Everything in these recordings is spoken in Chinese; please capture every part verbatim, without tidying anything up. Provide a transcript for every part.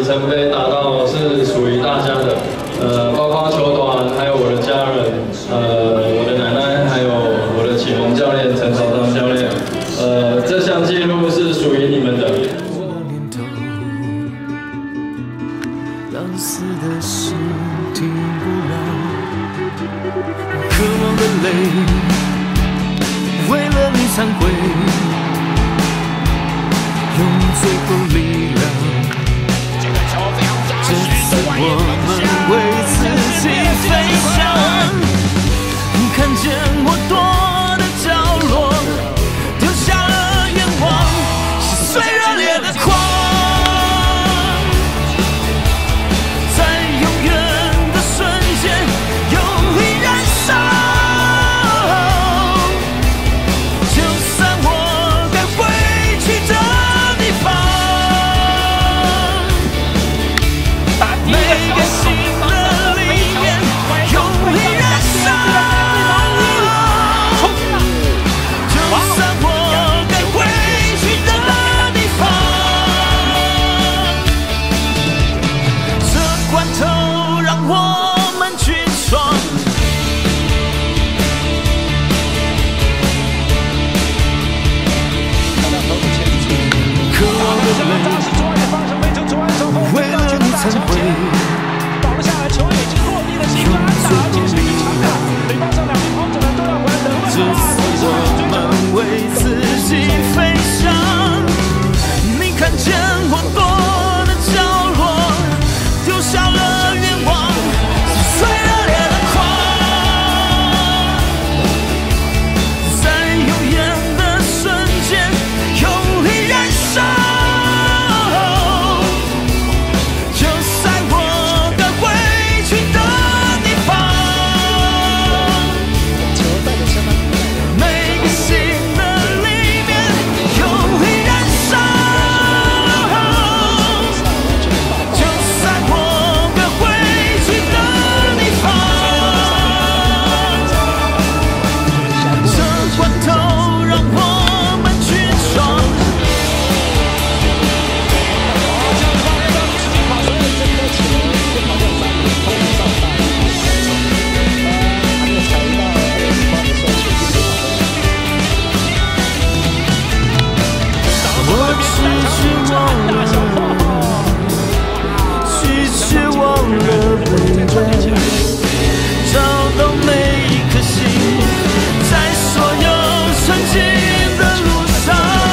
里程碑达到是属于大家的，呃，包括球团，还有我的家人，呃，我的奶奶，还有我的启蒙教练陈朝章教练，呃，这项纪录是属于你们的。老死的心停不了，渴望的泪，为了你忏悔。 用最后力量，这次我们为自己飞翔。你看见我躲的角落，丢下了愿望，是最热烈的狂，在永远的瞬间用力燃烧。就算我该回去的。 每个心的里面，用力燃烧。就算我该回去的地方，这关头让我们去闯。渴望的泪，为了你忏悔。 倒了下来，球已经落地了，是一个安打，进是一个长打，北方上两名跑者呢都要回来等。 这次我们为自己飞翔，你看见我躲的角落，丢下了愿望，是最热烈的狂，在永远的瞬间用力燃烧。 找到每一颗心，在所有曾经的路上，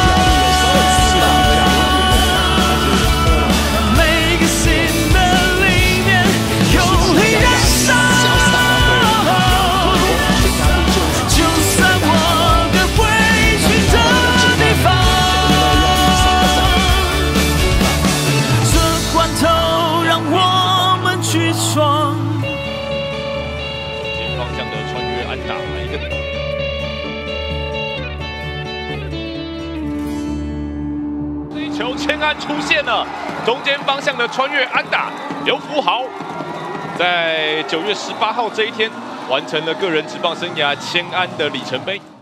每个心的里面用力燃烧。就算我该回去的地方，这关头让我们去闯。 方向的穿越安打，一个这一球千安出现了，中间方向的穿越安打，刘福豪在九月十八号这一天完成了个人职棒生涯千安的里程碑。